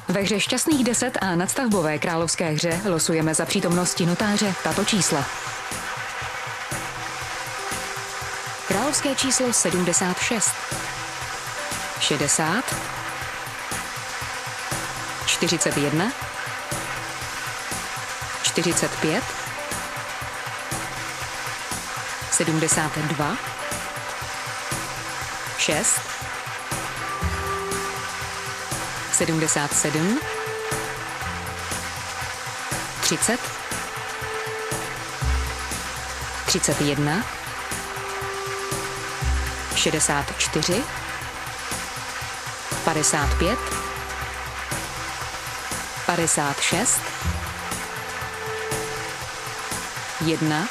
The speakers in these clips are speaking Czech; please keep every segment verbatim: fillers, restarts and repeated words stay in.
Ve hře Šťastných deset a nadstavbové královské hře losujeme za přítomnosti notáře tato čísla. Královské číslo sedmdesát šest, šedesát, čtyřicet jedna, čtyřicet pět, sedmdesát dva, šest, sedmdesát sedm, třicet, třicet jedna, šedesát čtyři, padesát pět, padesát šest, jedna,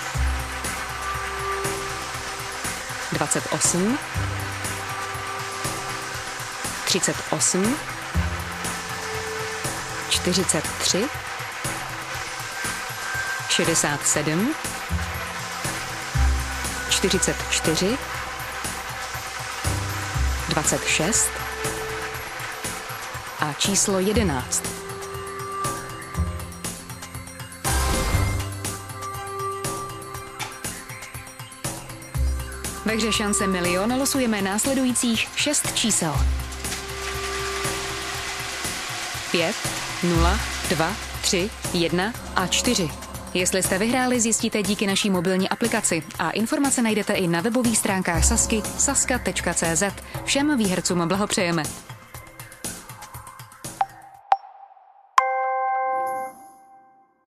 dvacet osm, třicet osm, čtyřicet tři, šedesát sedm, čtyřicet čtyři, dvacet šest a číslo jedenáct. Ve hře Šance milion losujeme následujících šest čísel. pět, nula, dva, tři, jedna a čtyři. Jestli jste vyhráli, zjistíte díky naší mobilní aplikaci a informace najdete i na webových stránkách Sazky saska tečka cé zet. Všem výhercům blahopřejeme.